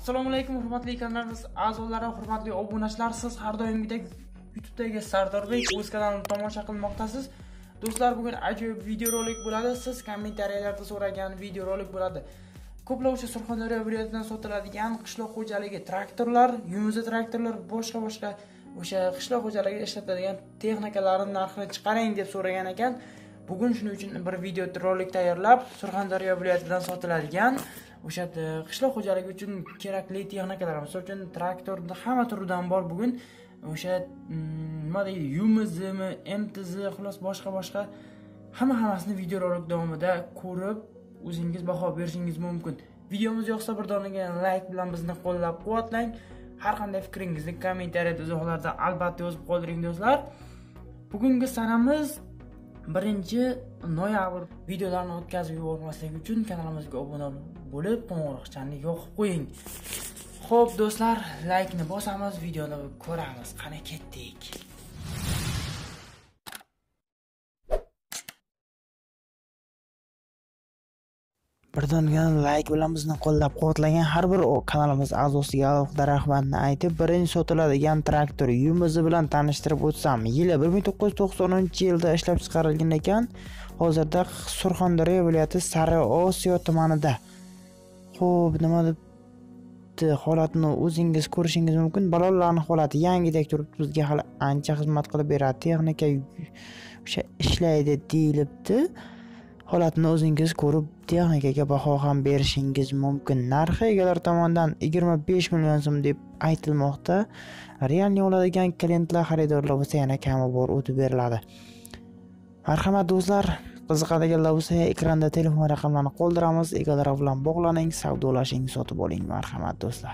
Assalomu alaykum hurmatli kanalimiz a'zolari, hurmatli obunachilar, siz har doimgidek YouTube'dagi Sardorbek o'z kanalini tomosha qilmoqdasiz. Do'stlar, bugun ajoyib videorolik bo'ladi. Siz kommentariyalarda so'ragan videorolik bo'ladi. Ko'plab o'sha Surxondaryo viloyatidan sotiladigan qishloq xo'jaligi traktorlar, yumuzi traktorlar, boshqa o'sha qishloq xo'jaligida ishlatadigan texnikalarning narxini chiqaring deb so'ragan ekan. Bugun shuning uchun bir video rolik tayyorlab, Surxondaryo viloyatidan sotiladigan o'sha qishloq xo'jaligi uchun kerakli texnikalar, masalan uchun traktorning hamma turidan bor. Bugun o'sha nima deydi, yumizmi, MTZ, xolos boshqa hammasini video rolik davomida ko'rib, o'zingiz baho berishingiz mumkin. Videomiz yoqsa bir donaga like bilan bizni qo'llab-quvvatlang. Har qanday fikringizni kommentariyada izohlarda albatta yozib qoldiring do'stlar. Bugungi sanamiz 1-noyabr. Videolarni o'tkazib yubormaslik uchun kanalimizga obuna bo'lib, qo'ng'iroqchani yoqib qo'ying. Xo'p do'stlar, like ni bosamiz, videoni ko'ramiz. Qani ketdik. Birdan like bilan bizni qo'llab-quvvatlagan har bir kanalimiz a'zosiga alohida rahmatni aytib, birinchi sotiladigan traktor yumuzi bilan tanishtirib o'tsam, yili 1990-yilda ishlab chiqarilgan ekan. Hozirda Surxondaryo viloyati Sariosiyo tumanida. Xo'p, nima debdi, holatni o'zingiz ko'rishingiz mumkin. Balonlarning holati yangidek turibdi, bizga hali ancha xizmat qilib beradi. Texnika o'sha ishlaydi deyilibdi. Holatni o'zingiz ko'rib, texnikaga baho ham berishingiz mumkin. Narxi egalar tomonidan 25 million so'm deb aytilmoqda. Realni oladigan klientlar, xaridorlar bo'lsa yana kami bor, o'tib beriladi. Marhamat do'stlar, qiziqadiganlar bo'lsa ekranda telefon raqamlarini qoldiramiz. Egalar bilan bog'laning, savdolashing, sotib oling. Marhamat do'stlar.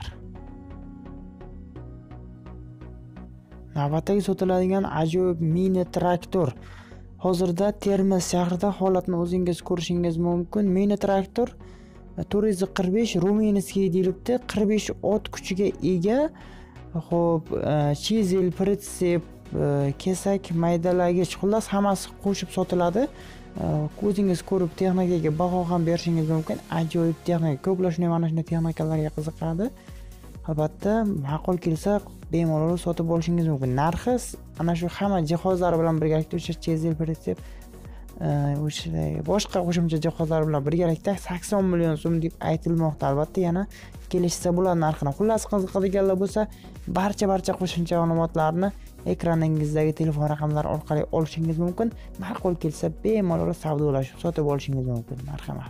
Navbatdagi sotiladigan ajoyib mini traktor. Hozirda Termiz shahrida holatni o'zingiz ko'rishingiz mumkin. Mini traktor 445 Ruminskiy deyilibdi. 45 ot kuchiga ega. Xo'p, chizel, pritsep, kesak, maydalagich, xullas hammasi qo'shib sotiladi. O'zingiz ko'rib texnikaga baho ham berishingiz mumkin. Ajoyib texnika. Ko'plar shunday mana shunday texnikalarga qiziqadi. Albatta, ma'qul kelsa bemalol sotib olishingiz mumkin. Narxi ana shu hamma jihozlar bilan birgalikda o'sha chizel, pritsep, o'sha boshqa qo'shimcha jihozlar bilan birgalikda 80 million so'm deb aytilmoqda. Albatta, yana kelishsa bo'ladi narxini. Xullas, qiziqadiganlar bo'lsa, barcha qo'shimcha ma'lumotlarni ekraningizdagi telefon raqamlari orqali olishingiz mumkin. Ma'qul kelsa bemalol savdolashib sotib olishingiz mumkin. Marhamat.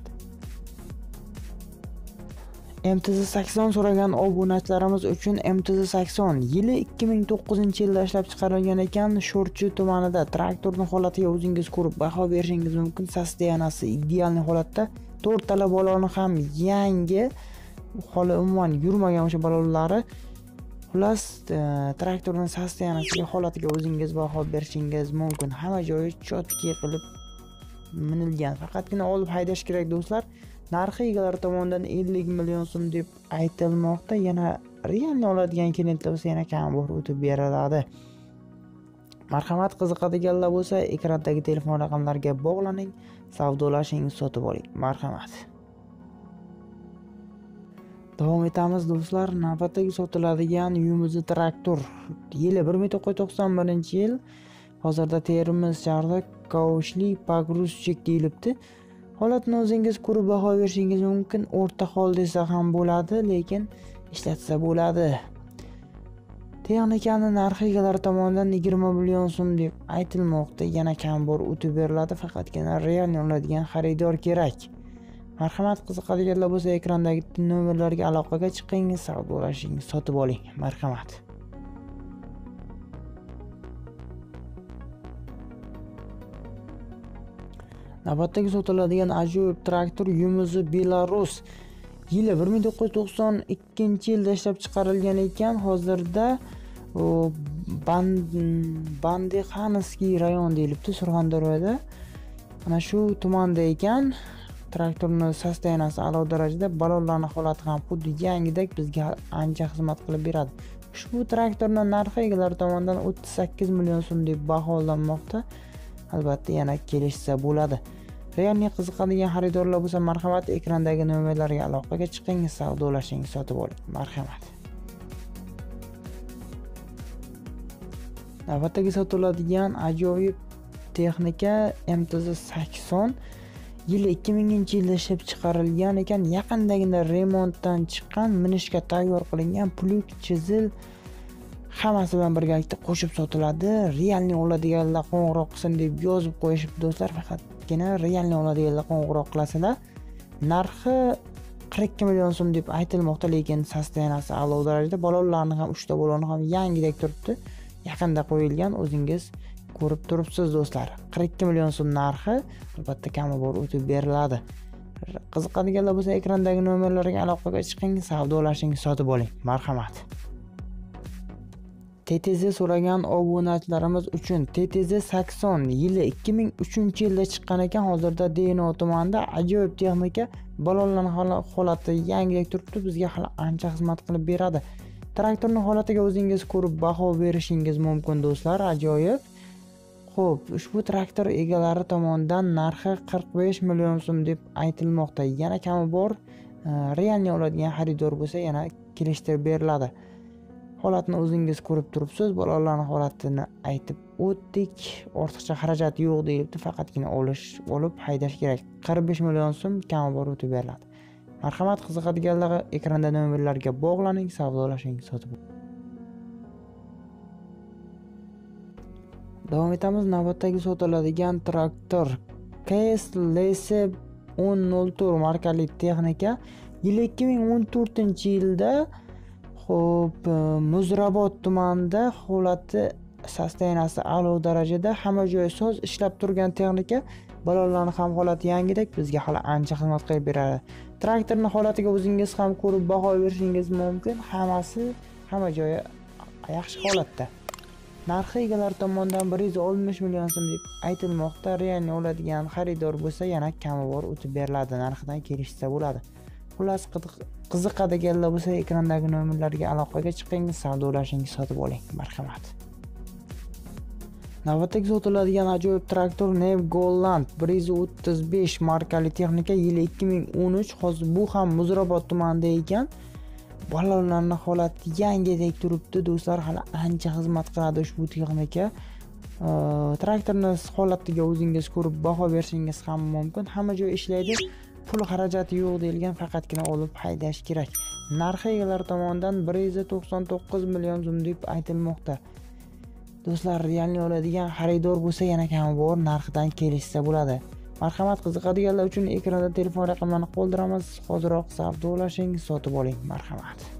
MTZ-80 so'ragan obunachilarimiz uchun MTZ-80 yili 2009-yilda ishlab chiqarilgan ekan. Sho'rchi tumanida traktorning holatiga o'zingiz ko'rib baho berishingiz mumkin. Sostoyanasi ideal holatda. 4 tala baloni ham yangi, hali umuman yurmagan o'sha balonlari. Xullas, traktorning sostoyanasiga, holatiga o'zingiz baho berishingiz mumkin. Hamma joyi chotki qilib minilgan. Faqatgina olib haydash kerak do'stlar. Narxi egalar tomonidan 50 million so'm deb aytilmoqda. Yana realni oladigan klientlar bo'lsa yana kam bor, o'tib beriladi. Marhamat, qiziqadiganlar bo'lsa ekrandagi telefon raqamlariga bog'laning, savdolashing, sotib oling. Marhamat. Davom etamiz do'stlar. Navbatdagi sotiladigan yumuzi traktor. Yili 1991-yil. Hozirda Termiz shahrida Kaushli Pagruzchik deyilibdi. Holatni o'zingiz ko'rib baho berishingiz mumkin. O'rta hol desa ham bo'ladi, lekin ishlatsa bo'ladi. Texnikaning narxi egalar tomonidan 20 million so'm deb aytilmoqda. Yana kam bor, o'tib beriladi. Faqatgina realni oladigan xaridor kerak. Marhamat, qiziqadiganlar bo'lsa ekrandagi nomerlarga aloqaga chiqing, savdolashing, sotib oling. Marhamat. Navbatdagi sotiladigan ajoyib traktor yumuzi Belarus. Yili 1992-yilda ishlab chiqarilgan ekan. Hozirda Bandixanskiy rayon deyilibdi, Surxondaryoda. Ana shu tumanda ekan. Traktorning sostoyanasi a'lo darajada, balonlarning holati ham xuddi yangidek, bizga ancha xizmat qilib beradi. Ushbu traktorning narxi egalar tomonidan 38 million so'm deb baholanmoqda. Albatta, yana kelishsa bo'ladi. Realme qiziqadigan xaridorlar bo'lsa, marhamat ekrandagi nomerlarga aloqaga chiqingiz, savdolashingiz, sotib oling. Marhamat. Navbatdagi sotiladigan ajoyib texnika MTZ80 yili 2000-yilda ishlab chiqarilgan ekan. Yaqindagina remontdan chiqqan, minishga tayyor qilingan plyuk chizil hammasi bilan birgalikda qo'shib sotiladi. Realme oladiganlar qo'ng'iroq qilsin deb yozib qo'yishibdi do'stlar. Faqatgina Realme oladiganlar qo'ng'iroq qilasizlar. Narxi 42 million so'm deb aytilmoqda, lekin sostenasi a'lo darajada. Balonlarni ham 3 ta baloni ham yangidek turibdi. Yaqinda qo'yilgan, o'zingiz ko'rib turibsiz do'stlar. 42 million so'm narxi, albatta kami bor o'tib beriladi. Qiziqadiganlar bo'lsa, ekrandagi nomerlarga aloqaga chiqing, savdolashingiz, sotib oling. Marhamat. TTZ so'ragan obunachilarimiz uchun TTZ80 yili 2003-yilda chiqqan ekan. Hozirda Deno tumanida ajoyib texnika, balonlarning holati yangidek turibdi. Bizga hali ancha xizmat qilib beradi. Traktorning holatiga o'zingiz ko'rib baho berishingiz mumkin do'stlar. Ajoyib. Xo'p, ushbu traktor egalari tomonidan narxi 45 million so'm deb aytilmoqda. Yana kami bor. Realme oladigan xaridor bo'lsa, yana kelishtirib beriladi. Holatni o'zingiz ko'rib turibsiz. Balonlarning holatini aytib o'tdik. Ortiqcha xarajat yo'q deyildi, faqatgina olib haydash kerak. 45 million so'm kami bor o'tib beriladi. Marhamat, qiziqadiganlar ekranda nomerlarga bog'laning, savdolashingiz, sotib oling. Davom etamiz. Navbatdagi sotiladigan traktor KS-LS1004 markali texnika yili 2014-yilda xo'p, Muzrabot tumanida holati sostenasi a'lo darajada, hamma joyi soz ishlab turgan texnika. Balonlarning ham holati yangidek, bizga hali ancha xizmat qilib beradi. Traktorning holatiga o'zingiz ham ko'rib baho berishingiz mumkin. Hamma joyi yaxshi holatda. Narxi egalar tomonidan 160 million so'm deb aytilmoqda. Realme oladigan xaridor bo'lsa, yana kami bor o'tib beriladi. Narxidan kelishsa bo'ladi. Xullas, qiziqadiganlar bo'lsa, ekrandagi nomerlarga aloqaga chiqingiz, savdolashingiz, sotib oling. Marhamat. Navbatdagi sotiladigan ajoyib traktor Nevgoland 135 markali texnika yili 2013. Hozir bu ham Muzrabot tumanida ekan. Balonlarning holati yangidek turibdi do'stlar. Hali ancha xizmat qiladi ushbu texnika. Traktorning holatiga o'zingiz ko'rib baho berishingiz ham mumkin. Hamma joy ishlaydi. Pul xarajati yo'q deyilgan, faqatgina olib haydash kerak. Narxi egalar tomonidan 199 million so'm deb aytilmoqda. Do'stlar, Realme oladigan xaridor bo'lsa, yana kami bor, narxidan kelishsa bo'ladi. Marhamat, qiziqadiganlar uchun ekranda telefon raqamlarini qoldiramiz. Hoziroq savdolashingiz, sotib oling. Marhamat.